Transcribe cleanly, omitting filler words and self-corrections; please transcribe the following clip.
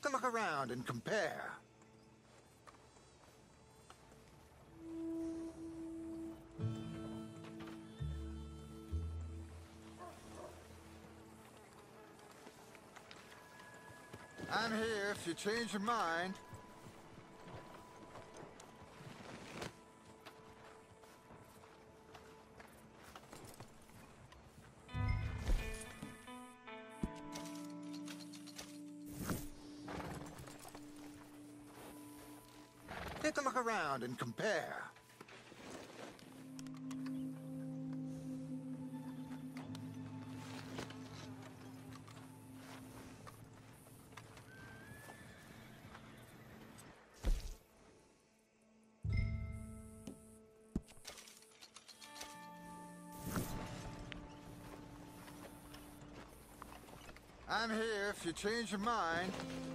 Take a look around and compare. I'm here if you change your mind. Take a look around and compare. I'm here if you change your mind.